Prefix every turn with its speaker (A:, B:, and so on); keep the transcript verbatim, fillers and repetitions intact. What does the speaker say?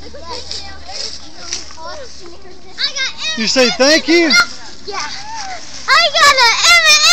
A: You say thank you?
B: Yeah. I got an M and